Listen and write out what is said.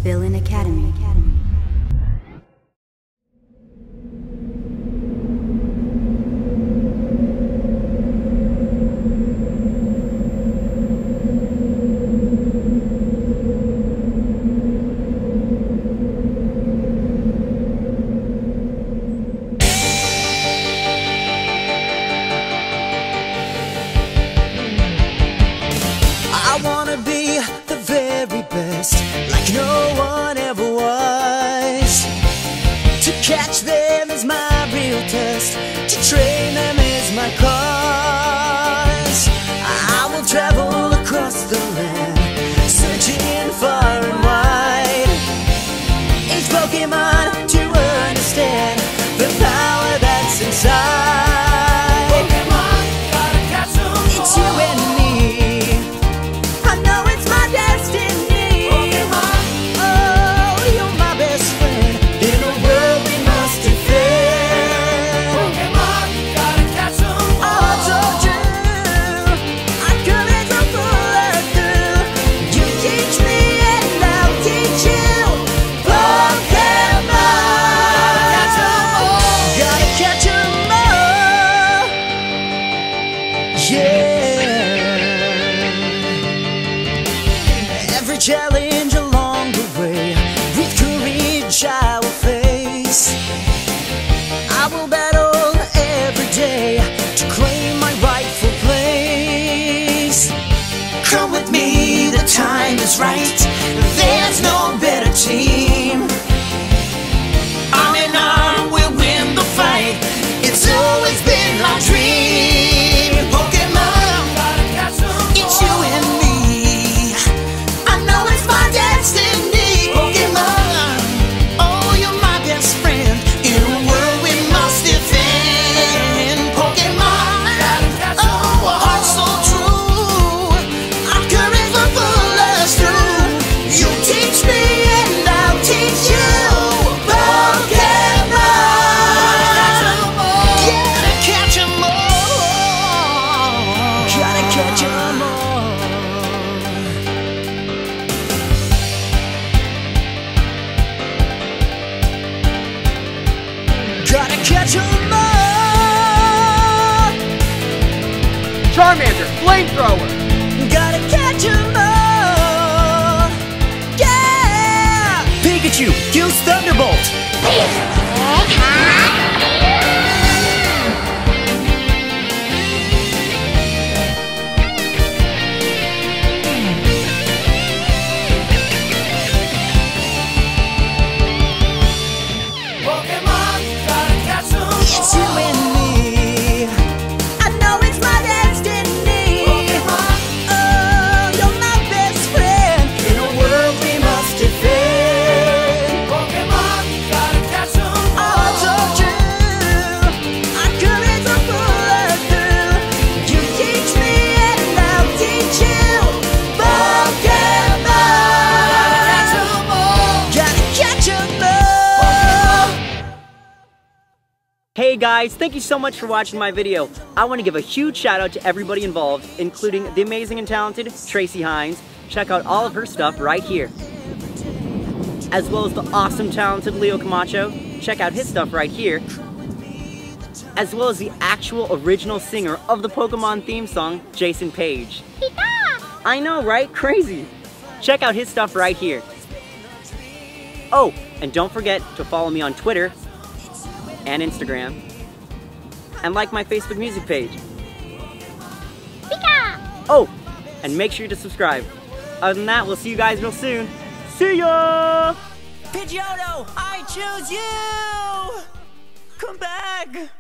Villain Academy. I wanna be the very best, like no one ever was. To catch them is my real test, to train them is my cause. I will travel across the land, searching far and wide. Each Pokemon to understand the power that's inside. Pokemon, gotta catch 'em. It's you and me. Challenge along the way, with courage I will face. I will battle every day to claim my rightful place. Come with me, the time is right, there's no better team. Arm in arm we'll win the fight, it's always been our dream. Pokemon, it's you and me. Destiny, Pokemon, oh, you're my best friend in a world we must defend. Pokemon, oh, our heart's so true, our courage will pull us through. You teach me and I'll teach you. Pokemon, gotta catch 'em all, gotta catch 'em all. Gotta catch 'em all. Charmander, flamethrower. Gotta catch 'em all. Yeah! Pikachu, use Thunderbolt. It's you and me. I know it's my destiny. Pokemon, oh, you're my best friend in a world we must defend. Pokemon, gotta catch 'em all. Oh, so true. Our courage will pull us through. You teach me and I'll teach you. Pokemon, gotta catch 'em all. Gotta catch 'em all. Hey guys, thank you so much for watching my video. I want to give a huge shout out to everybody involved, including the amazing and talented Traci Hines. Check out all of her stuff right here. As well as the awesome talented Leo Camacho. Check out his stuff right here. As well as the actual original singer of the Pokemon theme song, Jason Paige. I know, right? Crazy. Check out his stuff right here. Oh, and don't forget to follow me on Twitter and Instagram, and like my Facebook music page. Oh, and make sure to subscribe. Other than that, we'll see you guys real soon. See ya! Pidgeotto, I choose you! Come back!